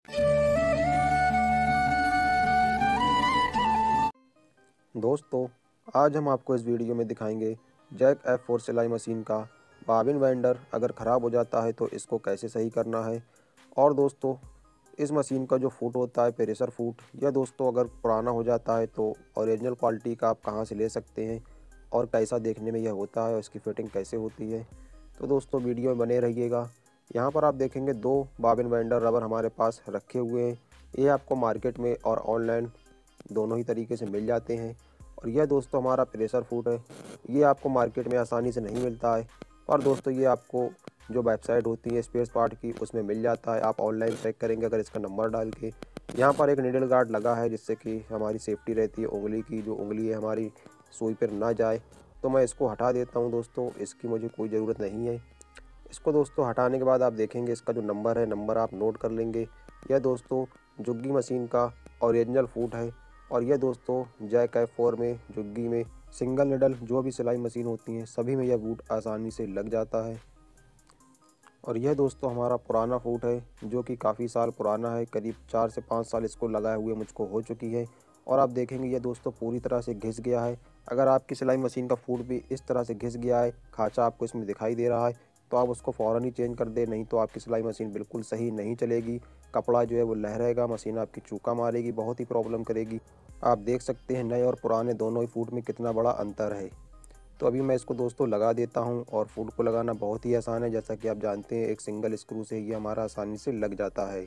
दोस्तों, आज हम आपको इस वीडियो में दिखाएंगे जैक F4 सिलाई मशीन का बॉबिन वाइंडर अगर ख़राब हो जाता है तो इसको कैसे सही करना है। और दोस्तों, इस मशीन का जो फुट होता है प्रेशर फुट, यह दोस्तों अगर पुराना हो जाता है तो ओरिजिनल क्वालिटी का आप कहां से ले सकते हैं और कैसा देखने में यह होता है और इसकी फिटिंग कैसे होती है। तो दोस्तों वीडियो में बने रहिएगा। यहाँ पर आप देखेंगे दो बॉबिन वाइंडर रबर हमारे पास रखे हुए हैं। ये आपको मार्केट में और ऑनलाइन दोनों ही तरीके से मिल जाते हैं। और यह दोस्तों हमारा प्रेशर फुट है। ये आपको मार्केट में आसानी से नहीं मिलता है, पर दोस्तों ये आपको जो वेबसाइट होती है स्पेयर पार्ट की उसमें मिल जाता है। आप ऑनलाइन चेक करेंगे अगर इसका नंबर डाल के। यहाँ पर एक निडल गार्ड लगा है जिससे कि हमारी सेफ्टी रहती है, उंगली की जो उंगली है हमारी सुई पर ना जाए। तो मैं इसको हटा देता हूँ दोस्तों, इसकी मुझे कोई ज़रूरत नहीं है। इसको दोस्तों हटाने के बाद आप देखेंगे इसका जो नंबर है, नंबर आप नोट कर लेंगे। यह दोस्तों जुग्गी मशीन का ओरिजिनल फुट है। और यह दोस्तों जैक F4 में, जुग्गी में, सिंगल निडल जो भी सिलाई मशीन होती हैं सभी में यह फुट आसानी से लग जाता है। और यह दोस्तों हमारा पुराना फुट है जो कि काफ़ी साल पुराना है, करीब 4 से 5 साल इसको लगाए हुए मुझको हो चुकी है। और आप देखेंगे यह दोस्तों पूरी तरह से घिस गया है। अगर आपकी सिलाई मशीन का फुट भी इस तरह से घिस गया है, खांचा आपको इसमें दिखाई दे रहा है, तो आप उसको फ़ौरन ही चेंज कर दें, नहीं तो आपकी सिलाई मशीन बिल्कुल सही नहीं चलेगी। कपड़ा जो है वो लहरेगा, मशीन आपकी चूका मारेगी, बहुत ही प्रॉब्लम करेगी। आप देख सकते हैं नए और पुराने दोनों ही फुट में कितना बड़ा अंतर है। तो अभी मैं इसको दोस्तों लगा देता हूं। और फुट को लगाना बहुत ही आसान है, जैसा कि आप जानते हैं एक सिंगल स्क्रू से ये हमारा आसानी से लग जाता है।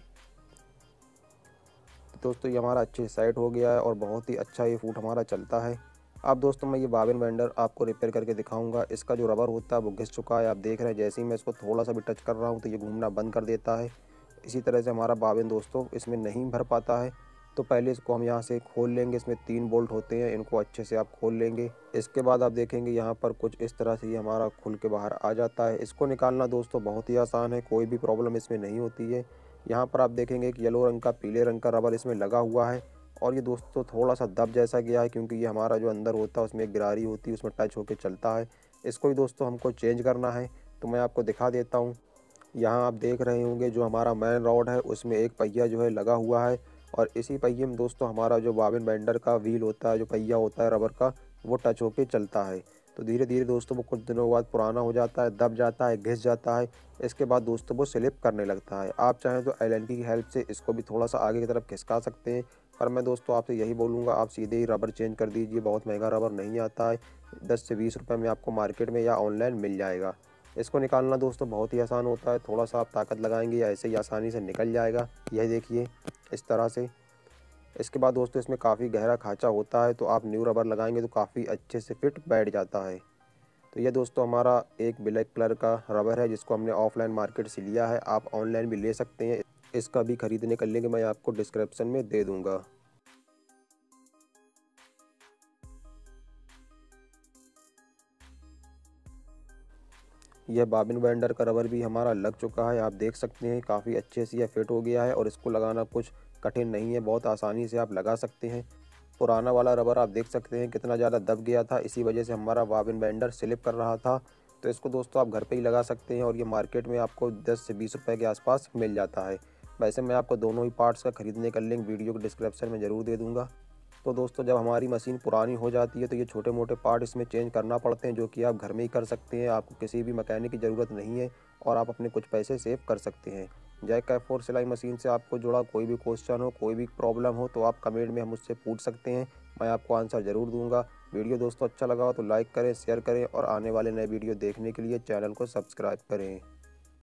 तो दोस्तों ये हमारा अच्छे से सेट हो गया है और बहुत ही अच्छा ये फुट हमारा चलता है। अब दोस्तों मैं ये बॉबिन वाइंडर आपको रिपेयर करके दिखाऊंगा। इसका जो रबर होता है वो घिस चुका है, आप देख रहे हैं। जैसे ही मैं इसको थोड़ा सा भी टच कर रहा हूँ तो ये घूमना बंद कर देता है। इसी तरह से हमारा बॉबिन दोस्तों इसमें नहीं भर पाता है। तो पहले इसको हम यहाँ से खोल लेंगे। इसमें 3 बोल्ट होते हैं, इनको अच्छे से आप खोल लेंगे। इसके बाद आप देखेंगे यहाँ पर कुछ इस तरह से ये हमारा खुल के बाहर आ जाता है। इसको निकालना दोस्तों बहुत ही आसान है, कोई भी प्रॉब्लम इसमें नहीं होती है। यहाँ पर आप देखेंगे एक येलो रंग का, पीले रंग का रबर इसमें लगा हुआ है। और ये दोस्तों थोड़ा सा दब जैसा गया है क्योंकि ये हमारा जो अंदर होता है उसमें एक गिरारी होती है, उसमें टच होकर चलता है। इसको ही दोस्तों हमको चेंज करना है, तो मैं आपको दिखा देता हूँ। यहाँ आप देख रहे होंगे जो हमारा मेन रॉड है उसमें एक पहिया जो है लगा हुआ है। और इसी पहिए में दोस्तों हमारा जो बॉबिन वाइंडर का व्हील होता है, जो पहिया होता है रबर का, वो टच होके चलता है। तो धीरे धीरे दोस्तों वो कुछ दिनों बाद पुराना हो जाता है, दब जाता है, घिस जाता है। इसके बाद दोस्तों वो स्लिप करने लगता है। आप चाहें तो एलन की हेल्प से इसको भी थोड़ा सा आगे की तरफ खिसका सकते हैं, पर मैं दोस्तों आपसे यही बोलूँगा आप सीधे ही रबर चेंज कर दीजिए। बहुत महंगा रबर नहीं आता है, 10 से 20 रुपये में आपको मार्केट में या ऑनलाइन मिल जाएगा। इसको निकालना दोस्तों बहुत ही आसान होता है, थोड़ा सा आप ताकत लगाएंगे या ऐसे ही आसानी से निकल जाएगा। यह देखिए इस तरह से। इसके बाद दोस्तों इसमें काफ़ी गहरा खांचा होता है, तो आप न्यू रबर लगाएंगे तो काफ़ी अच्छे से फिट बैठ जाता है। तो ये दोस्तों हमारा एक ब्लैक कलर का रबर है जिसको हमने ऑफलाइन मार्केट से लिया है। आप ऑनलाइन भी ले सकते हैं, इसका भी खरीदने का लिंक मैं आपको डिस्क्रिप्शन में दे दूँगा। यह बॉबिन वाइंडर का रबर भी हमारा लग चुका है, आप देख सकते हैं काफ़ी अच्छे से यह फिट हो गया है। और इसको लगाना कुछ कठिन नहीं है, बहुत आसानी से आप लगा सकते हैं। पुराना वाला रबर आप देख सकते हैं कितना ज़्यादा दब गया था, इसी वजह से हमारा बॉबिन वाइंडर स्लिप कर रहा था। तो इसको दोस्तों आप घर पे ही लगा सकते हैं और ये मार्केट में आपको 10 से 20 रुपये के आसपास मिल जाता है। वैसे मैं आपको दोनों ही पार्ट्स का खरीदने का लिंक वीडियो के डिस्क्रिप्शन में ज़रूर दे दूँगा। तो दोस्तों जब हमारी मशीन पुरानी हो जाती है तो ये छोटे मोटे पार्ट इसमें चेंज करना पड़ते हैं, जो कि आप घर में ही कर सकते हैं। आपको किसी भी मैकेनिक की ज़रूरत नहीं है और आप अपने कुछ पैसे सेव कर सकते हैं। जैक F4 सिलाई मशीन से आपको जुड़ा कोई भी क्वेश्चन हो, कोई भी प्रॉब्लम हो, तो आप कमेंट में मुझसे पूछ सकते हैं, मैं आपको आंसर ज़रूर दूंगा। वीडियो दोस्तों अच्छा लगा हो तो लाइक करें, शेयर करें और आने वाले नए वीडियो देखने के लिए चैनल को सब्सक्राइब करें।